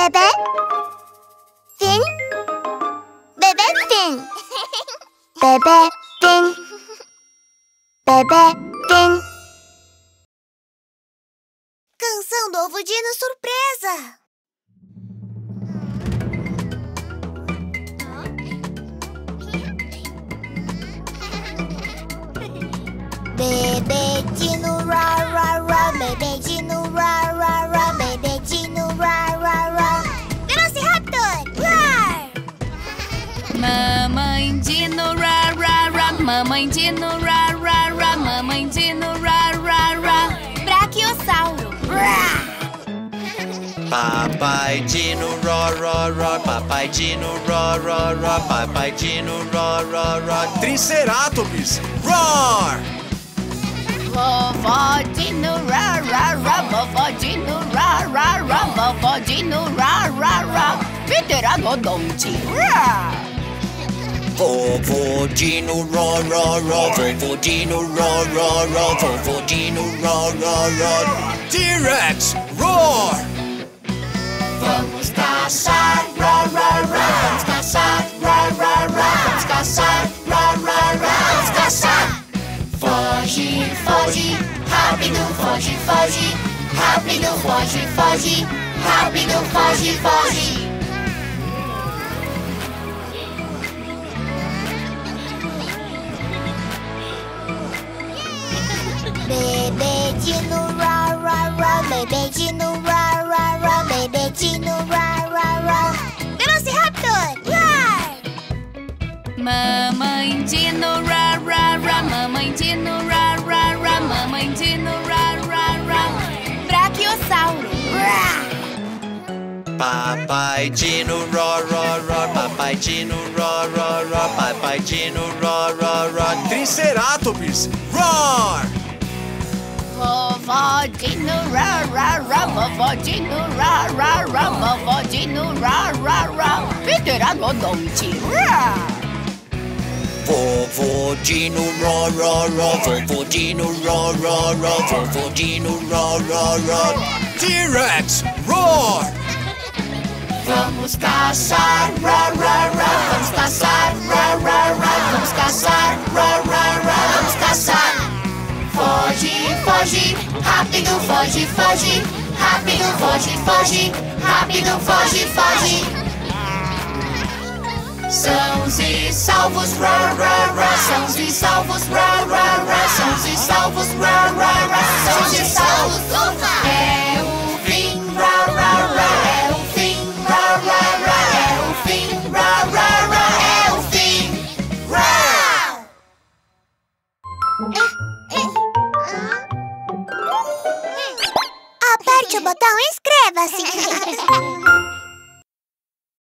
Bebefinn. Bebefinn. Bebefinn. Bebefinn. Canção do Ovo Dino Surpresa. Bebê Dino Rawr, Rawr, Rawr. Bebê Dino Rawr, Rawr, Rawr. Bebê Dino Rawr, Rawr, Rawr. Velociraptor! Rawr! Mamãe Dino Rawr, Rawr, Rawr. Mamãe Dino Rawr, Rawr, Rawr. Mamãe Dino Rawr, Rawr, Rawr. Braquiossauro! Rawr! Papai Dino Rawr, Rawr, Rawr. Papai Dino Rawr, Rawr, Rawr. Papai Dino Rawr, Rawr, Rawr. Tricerátops! Rawr! Vovó Dino Rawr, Rawr, Rawr. Vovó Dino Rawr, Rawr, Rawr. Vovó Dino Rawr, Rawr, Rawr. Pteranodonte. Rawr! Vovô Dino Rawr, Rawr, Rawr. Vovô Dino Rawr, Rawr, Rawr. Vovô Dino Rawr, Rawr, Rawr. T-Rex! Rawr! Vamos caçar, Rawr, Rawr, Rawr. Vamos caçar, Rawr, Rawr, Rawr. Vamos caçar, Rawr, Rawr, Rawr. Vamos caçar. Foge, foge, rápido, foge, foge. Rápido, foge, foge. Rápido, foge, foge. Bebê Dino Rawr, Rawr, Rawr. Bebê Dino Rawr, Rawr, Rawr. Bebê Dino Rawr, Rawr, Rawr. Velociraptor! Rawr! Mamãe Dino Rawr, Rawr, Rawr. Mamãe Dino Rawr, Rawr, Rawr. Mamãe Dino Rawr, Rawr, Rawr. Braquiossauro. Rawr! Papai Dino Rawr, Rawr, Rawr. Papai Dino Rawr, Rawr, Rawr. Papai Dino Rawr, Rawr, Rawr. Tricerátops! Rawr! Vovó Dino Rawr, Rawr, Rawr. Vovó Dino Rawr, Rawr, Rawr. Vovó Dino Rawr, Rawr, Rawr. Pteranodonte. Rawr! Vovô Dino Rawr, Rawr, Rawr. Vovô Dino Rawr, Rawr, Rawr. Vovô Dino Rawr, Rawr, Rawr. T-Rex! Rawr! Vamos caçar, Rawr, Rawr, Rawr. Vamos caçar, Rawr, Rawr, Rawr. Vamos caçar, Rawr, Rawr, Rawr. Vamos caçar. Foge, foge, rápido, foge, foge. Rápido, foge, foge. Rápido, foge, foge. Sãos e salvos, Rawr, Rawr, Rawr. Sãos e salvos, Rawr, Rawr, Rawr. Sãos e salvos, Rawr, Rawr, Rawr. Sãos e salvos, ufa! É o fim, Rawr, Rawr, Rawr. É o fim, Rawr, Rawr, Rawr. É o fim, Rawr, Rawr, Rawr. É o fim, Rawr! Aperte o botão inscreva-se.